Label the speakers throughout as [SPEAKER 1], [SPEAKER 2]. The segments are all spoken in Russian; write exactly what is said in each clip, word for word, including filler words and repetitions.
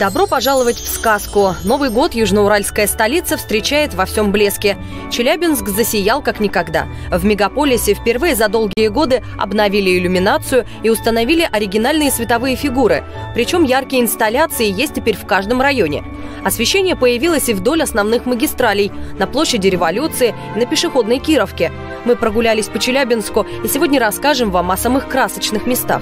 [SPEAKER 1] Добро пожаловать в сказку. Новый год южноуральская столица встречает во всем блеске. Челябинск засиял как никогда. В мегаполисе впервые за долгие годы обновили иллюминацию и установили оригинальные световые фигуры. Причем яркие инсталляции есть теперь в каждом районе. Освещение появилось и вдоль основных магистралей, на площади Революции и на пешеходной Кировке. Мы прогулялись по Челябинску и сегодня расскажем вам о самых красочных местах.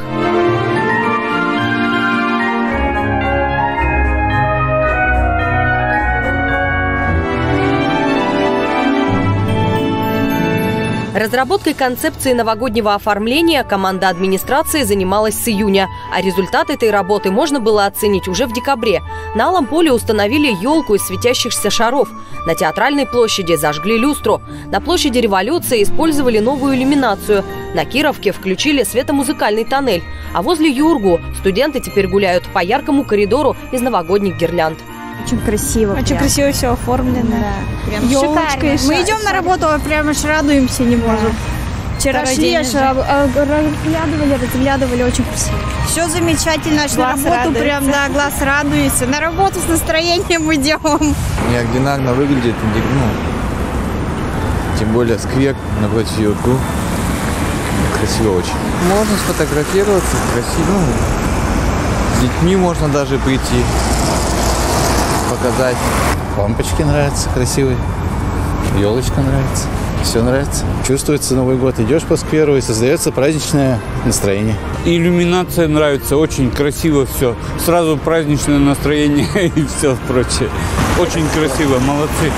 [SPEAKER 1] Разработкой концепции новогоднего оформления команда администрации занималась с июня, а результат этой работы можно было оценить уже в декабре. На Алом поле установили елку из светящихся шаров. На Театральной площади зажгли люстру. На площади Революции использовали новую иллюминацию. На Кировке включили светомузыкальный тоннель. А возле Юргу студенты теперь гуляют по яркому коридору из новогодних гирлянд.
[SPEAKER 2] Очень красиво.
[SPEAKER 3] Очень
[SPEAKER 2] прям.
[SPEAKER 3] красиво все оформлено.
[SPEAKER 2] Да.
[SPEAKER 3] Прям елочкой. Мы идем на работу, прям аж радуемся не можем. Да. Вчера
[SPEAKER 2] Второй
[SPEAKER 3] шли, аж разглядывали, разглядывали, очень красиво. Все замечательно, аж на работу радуется. Прям, да, глаз радуется. На работу с настроением идем.
[SPEAKER 4] Неординарно выглядит, ну, тем более сквер напротив Юргу. Красиво очень. Можно сфотографироваться, красиво. Ну, с детьми можно даже прийти. Показать. Лампочки нравятся, красивые. Елочка нравится. Все нравится. Чувствуется Новый год. Идешь по скверу и создается праздничное настроение.
[SPEAKER 5] Иллюминация нравится. Очень красиво все. Сразу праздничное настроение и все прочее. Очень красиво. Молодцы.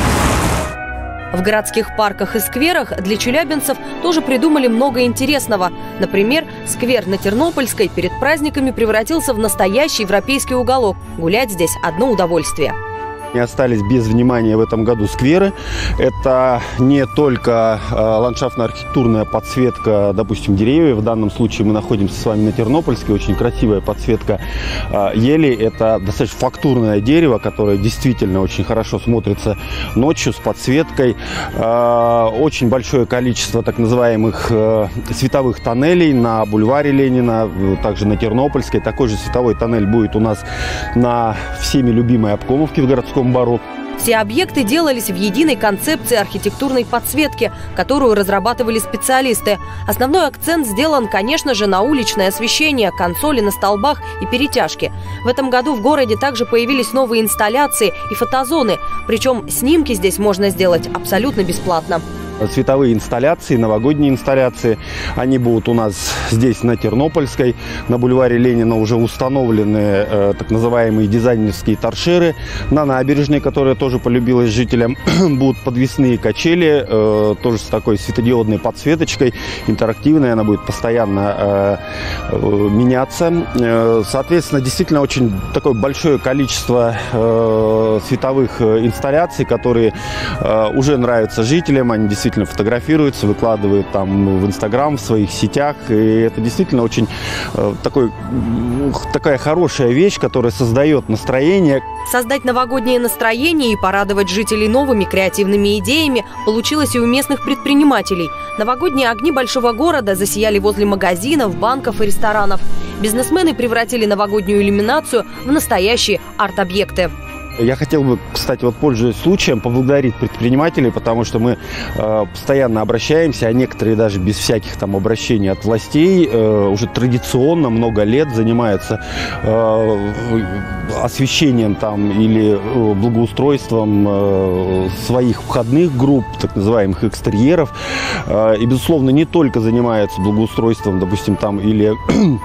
[SPEAKER 1] В городских парках и скверах для челябинцев тоже придумали много интересного. Например, сквер на Тернопольской перед праздниками превратился в настоящий европейский уголок. Гулять здесь одно удовольствие.
[SPEAKER 6] Не остались без внимания в этом году скверы. Это не только э, ландшафтно-архитектурная подсветка, допустим, деревьев. В данном случае мы находимся с вами на Тернопольской. Очень красивая подсветка э, ели. Это достаточно фактурное дерево, которое действительно очень хорошо смотрится ночью с подсветкой. Э, очень большое количество так называемых э, световых тоннелей на бульваре Ленина, также на Тернопольской. Такой же световой тоннель будет у нас на всеми любимой Обкомовке в городском бару.
[SPEAKER 1] Все объекты делались в единой концепции архитектурной подсветки, которую разрабатывали специалисты. Основной акцент сделан, конечно же, на уличное освещение, консоли на столбах и перетяжки. В этом году в городе также появились новые инсталляции и фотозоны. Причем снимки здесь можно сделать абсолютно бесплатно.
[SPEAKER 6] Световые инсталляции, новогодние инсталляции, они будут у нас здесь на Тернопольской. На бульваре Ленина уже установлены э, так называемые дизайнерские торшеры. На набережной, которая тоже полюбилась жителям, будут подвесные качели, э, тоже с такой светодиодной подсветочкой, интерактивная, она будет постоянно э, э, меняться. Э, соответственно, действительно очень такое большое количество э, световых инсталляций, которые э, уже нравятся жителям, они действительно фотографируются, выкладывают там в Инстаграм, в своих сетях. И это действительно очень э, такой, такая хорошая вещь, которая создает настроение.
[SPEAKER 1] Создать новогоднее настроение и порадовать жителей новыми креативными идеями получилось и у местных предпринимателей. Новогодние огни большого города засияли возле магазинов, банков и ресторанов. Бизнесмены превратили новогоднюю иллюминацию в настоящие арт-объекты.
[SPEAKER 6] Я хотел бы, кстати, вот пользуясь случаем, поблагодарить предпринимателей, потому что мы э, постоянно обращаемся, а некоторые даже без всяких там обращений от властей э, уже традиционно много лет занимаются э, освещением там или э, благоустройством э, своих входных групп, так называемых экстерьеров. Э, и, безусловно, не только занимаются благоустройством, допустим, там или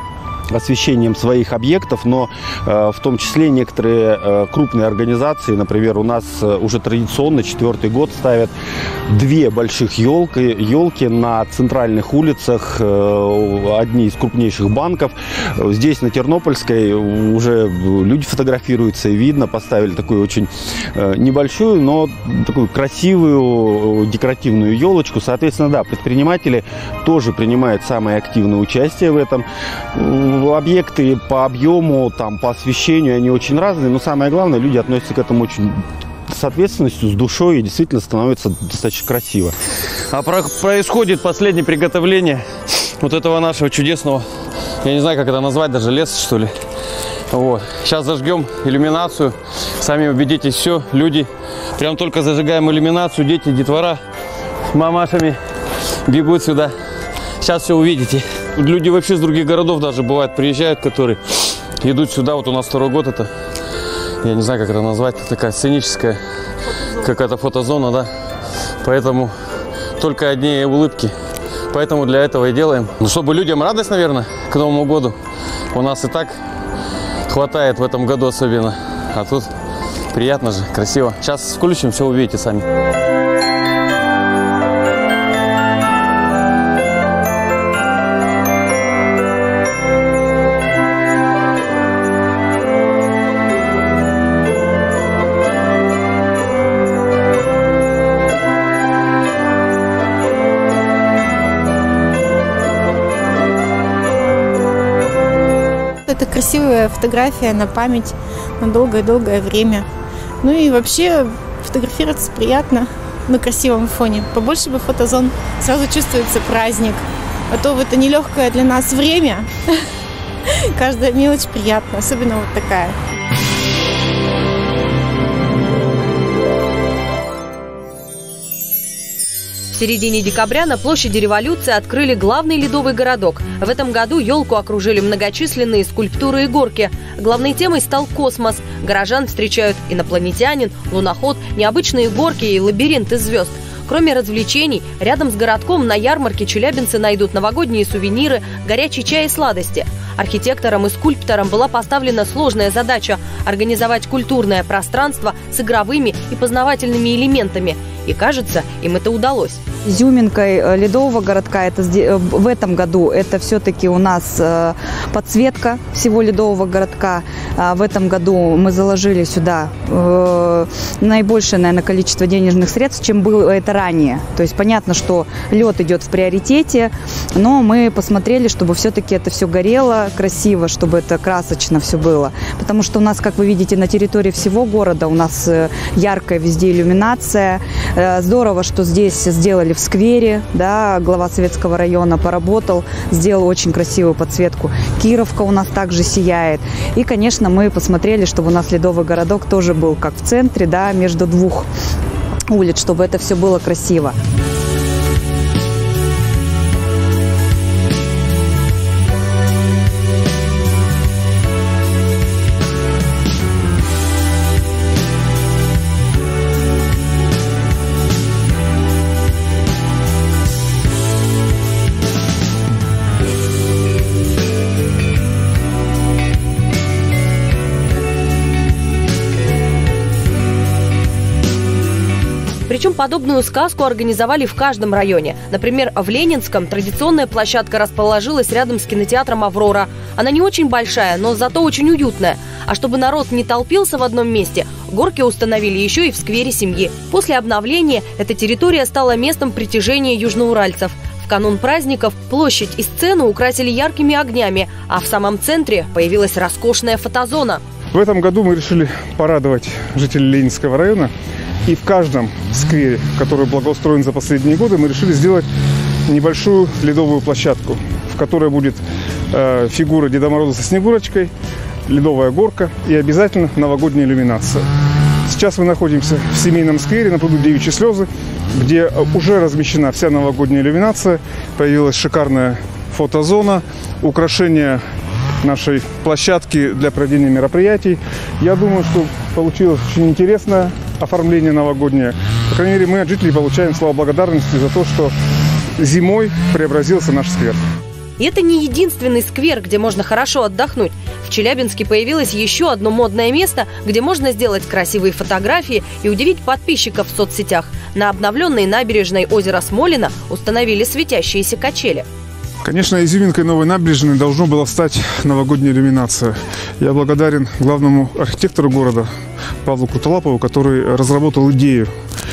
[SPEAKER 6] освещением своих объектов, но э, в том числе некоторые э, крупные организации, например, у нас э, уже традиционно четвертый год ставят две больших елки, елки на центральных улицах, э, одни из крупнейших банков. Здесь на Тернопольской уже люди фотографируются, и видно, поставили такую очень э, небольшую, но такую красивую декоративную елочку. Соответственно, да, предприниматели тоже принимают самое активное участие в этом. Объекты по объему, там, по освещению, они очень разные, но самое главное, люди относятся к этому очень с ответственностью, с душой, и действительно становится достаточно красиво.
[SPEAKER 7] А про происходит последнее приготовление вот этого нашего чудесного, я не знаю, как это назвать, даже лес, что ли. Вот. Сейчас зажгем иллюминацию. Сами убедитесь, все, люди. Прям только зажигаем иллюминацию, дети, детвора с мамашами бегут сюда. Сейчас все увидите. Люди вообще с других городов даже бывают приезжают, которые идут сюда. Вот у нас второй год это, я не знаю, как это назвать, такая сценическая какая-то фотозона, да. Поэтому только одни улыбки. Поэтому для этого и делаем. Ну, чтобы людям радость, наверное, к Новому году. У нас и так хватает в этом году особенно. А тут приятно же, красиво. Сейчас включим, все увидите сами.
[SPEAKER 3] Это красивая фотография на память на долгое-долгое время. Ну и вообще фотографироваться приятно на красивом фоне. Побольше бы фотозон, сразу чувствуется праздник. А то в это нелегкое для нас время каждая мелочь приятна, особенно вот такая.
[SPEAKER 1] В середине декабря на площади Революции открыли главный ледовый городок. В этом году елку окружили многочисленные скульптуры и горки. Главной темой стал космос. Горожан встречают инопланетянин, луноход, необычные горки и лабиринт из звезд. Кроме развлечений, рядом с городком на ярмарке челябинцы найдут новогодние сувениры, горячий чай и сладости. Архитекторам и скульпторам была поставлена сложная задача – организовать культурное пространство с игровыми и познавательными элементами. И, кажется, им это удалось.
[SPEAKER 2] Изюминкой ледового городка это, в этом году это все-таки у нас подсветка всего ледового городка. В этом году мы заложили сюда наибольшее, наверное, количество денежных средств, чем было это ранее. То есть понятно, что лед идет в приоритете, но мы посмотрели, чтобы все-таки это все горело красиво, чтобы это красочно все было. Потому что у нас, как вы видите, на территории всего города у нас яркая везде иллюминация. Здорово, что здесь сделали в сквере, да, глава Советского района поработал, сделал очень красивую подсветку. Кировка у нас также сияет. И, конечно, мы посмотрели, чтобы у нас ледовый городок тоже был как в центре, да, между двух улиц, чтобы это все было красиво.
[SPEAKER 1] Причем подобную сказку организовали в каждом районе. Например, в Ленинском традиционная площадка расположилась рядом с кинотеатром «Аврора». Она не очень большая, но зато очень уютная. А чтобы народ не толпился в одном месте, горки установили еще и в сквере семьи. После обновления эта территория стала местом притяжения южноуральцев. В канун праздников площадь и сцену украсили яркими огнями, а в самом центре появилась роскошная фотозона.
[SPEAKER 8] В этом году мы решили порадовать жителей Ленинского района. И в каждом сквере, который благоустроен за последние годы, мы решили сделать небольшую ледовую площадку, в которой будет э, фигура Деда Мороза со Снегурочкой, ледовая горка и обязательно новогодняя иллюминация. Сейчас мы находимся в семейном сквере на пруду Девичьи Слезы, где уже размещена вся новогодняя иллюминация. Появилась шикарная фотозона, украшение нашей площадки для проведения мероприятий. Я думаю, что получилось очень интересное оформление новогоднее. По крайней мере, мы от жителей получаем слова благодарности за то, что зимой преобразился наш сквер.
[SPEAKER 1] И это не единственный сквер, где можно хорошо отдохнуть. В Челябинске появилось еще одно модное место, где можно сделать красивые фотографии и удивить подписчиков в соцсетях. На обновленной набережной озера Смолино установили светящиеся качели.
[SPEAKER 8] Конечно, изюминкой новой набережной должна была стать новогодняя иллюминация. Я благодарен главному архитектору города Павлу Крутолапову, который разработал идею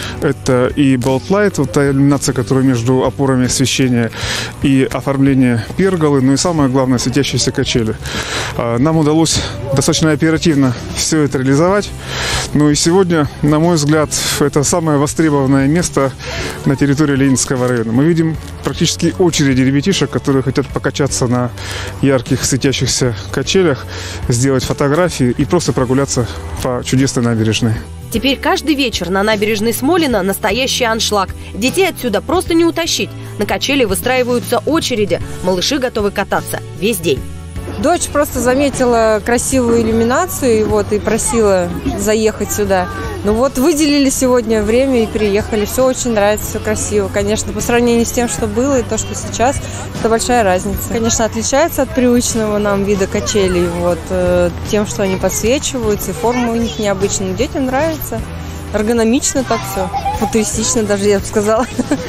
[SPEAKER 8] Это и Болтлайт, вот та иллюминация, которая между опорами освещения, и оформление перголы, ну и самое главное, светящиеся качели. Нам удалось достаточно оперативно все это реализовать. Ну и сегодня, на мой взгляд, это самое востребованное место на территории Ленинского района. Мы видим практически очереди ребятишек, которые хотят покачаться на ярких светящихся качелях, сделать фотографии и просто прогуляться по чудесной набережной.
[SPEAKER 1] Теперь каждый вечер на набережной Смолина настоящий аншлаг. Детей отсюда просто не утащить. На качели выстраиваются очереди. Малыши готовы кататься весь день.
[SPEAKER 9] Дочь просто заметила красивую иллюминацию и, вот, и просила заехать сюда. Ну вот выделили сегодня время и приехали. Все очень нравится, все красиво. Конечно, по сравнению с тем, что было и то, что сейчас, это большая разница. Конечно, отличается от привычного нам вида качелей, вот, тем, что они подсвечиваются, и форма у них необычная. Но детям нравится. Эргономично так все. Футуристично даже, я бы сказала.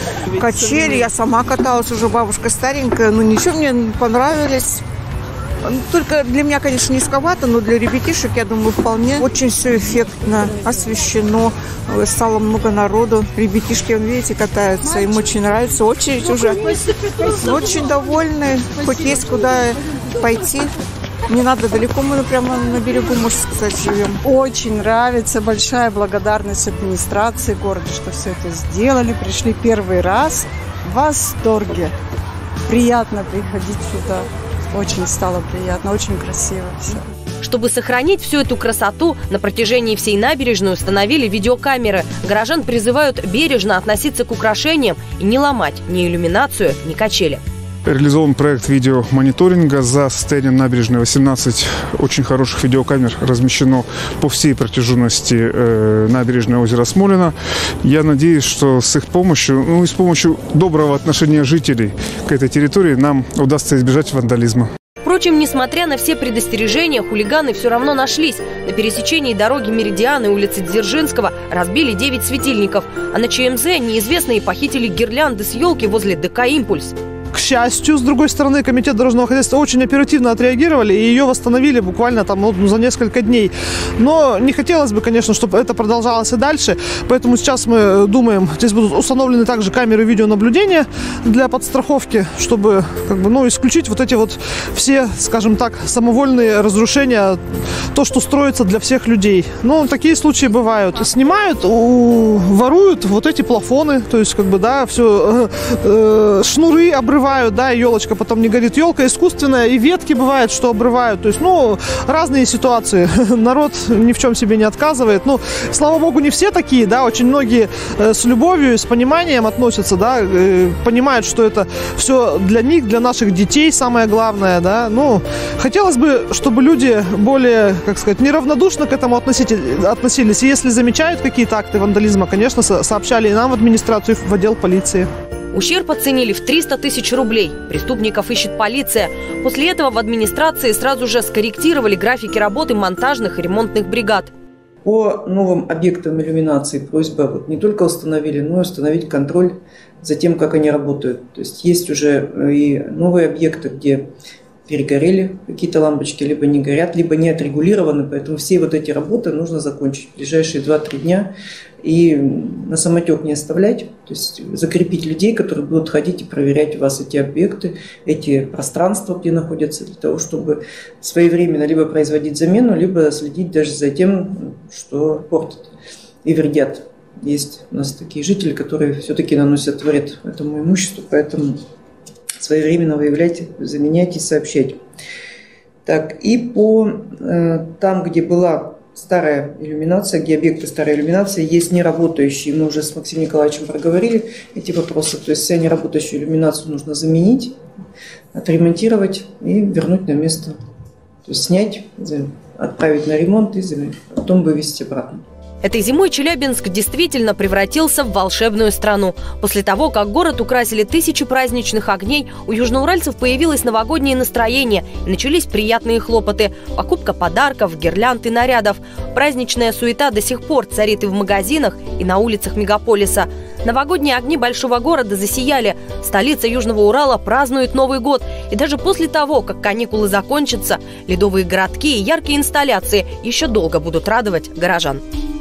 [SPEAKER 10] Качели, я сама каталась, уже бабушка старенькая, но ничего, мне понравились. Только для меня, конечно, низковато, но для ребятишек, я думаю, вполне. Очень все эффектно, освещено, стало много народу. Ребятишки, видите, катаются, им очень нравится. Очередь уже. Очень довольны, хоть есть куда пойти. Не надо далеко, мы прямо на берегу, можно сказать, живем.
[SPEAKER 9] Очень нравится, большая благодарность администрации города, что все это сделали. Пришли первый раз, в восторге. Приятно приходить сюда. Очень стало приятно, очень красиво все.
[SPEAKER 1] Чтобы сохранить всю эту красоту, на протяжении всей набережной установили видеокамеры. Горожан призывают бережно относиться к украшениям и не ломать ни иллюминацию, ни качели.
[SPEAKER 8] Реализован проект видеомониторинга. За состоянием набережной восемнадцать очень хороших видеокамер размещено по всей протяженности э, набережной озера Смолина. Я надеюсь, что с их помощью, ну и с помощью доброго отношения жителей к этой территории нам удастся избежать вандализма.
[SPEAKER 1] Впрочем, несмотря на все предостережения, хулиганы все равно нашлись. На пересечении дороги Меридиан и улицы Дзержинского разбили девять светильников, а на ЧМЗ неизвестные похитили гирлянды с елки возле ДК «Импульс».
[SPEAKER 11] К счастью, с другой стороны, комитет дорожного хозяйства очень оперативно отреагировали и ее восстановили буквально там, ну, за несколько дней. Но не хотелось бы, конечно, чтобы это продолжалось и дальше. Поэтому сейчас мы думаем, здесь будут установлены также камеры видеонаблюдения для подстраховки, чтобы как бы, ну, исключить вот эти вот все, скажем так, самовольные разрушения, то, что строится для всех людей. Ну, такие случаи бывают. Снимают, у, воруют вот эти плафоны, то есть, как бы, да, все, э, э, шнуры обрывают. Да, и елочка потом не горит. Елка искусственная, и ветки бывает, что обрывают. То есть, ну, разные ситуации. Народ ни в чем себе не отказывает. Ну, слава богу, не все такие, да, очень многие э, с любовью и с пониманием относятся, да, э, понимают, что это все для них, для наших детей самое главное, да. Ну, хотелось бы, чтобы люди более, как сказать, неравнодушно к этому относились. И если замечают какие-то акты вандализма, конечно, сообщали и нам в администрацию, в отдел полиции.
[SPEAKER 1] Ущерб оценили в триста тысяч рублей. Преступников ищет полиция. После этого в администрации сразу же скорректировали графики работы монтажных и ремонтных бригад.
[SPEAKER 12] По новым объектам иллюминации просьба вот не только установили, но и установить контроль за тем, как они работают. То есть есть уже и новые объекты, где перегорели какие-то лампочки, либо не горят, либо не отрегулированы. Поэтому все вот эти работы нужно закончить в ближайшие два-три дня и на самотек не оставлять. То есть закрепить людей, которые будут ходить и проверять у вас эти объекты, эти пространства, где находятся, для того, чтобы своевременно либо производить замену, либо следить даже за тем, что портят и вредят. Есть у нас такие жители, которые все-таки наносят вред этому имуществу, поэтому своевременно выявлять, заменять и сообщать. Так, и по э, там, где была старая иллюминация, где объекты старой иллюминации, есть неработающие. Мы уже с Максимом Николаевичем проговорили эти вопросы. То есть вся неработающую иллюминацию нужно заменить, отремонтировать и вернуть на место. То есть снять, отправить на ремонт и потом вывести обратно.
[SPEAKER 1] Этой зимой Челябинск действительно превратился в волшебную страну. После того, как город украсили тысячи праздничных огней, у южноуральцев появилось новогоднее настроение и начались приятные хлопоты. Покупка подарков, гирлянд и нарядов. Праздничная суета до сих пор царит и в магазинах, и на улицах мегаполиса. Новогодние огни большого города засияли. Столица Южного Урала празднует Новый год. И даже после того, как каникулы закончатся, ледовые городки и яркие инсталляции еще долго будут радовать горожан.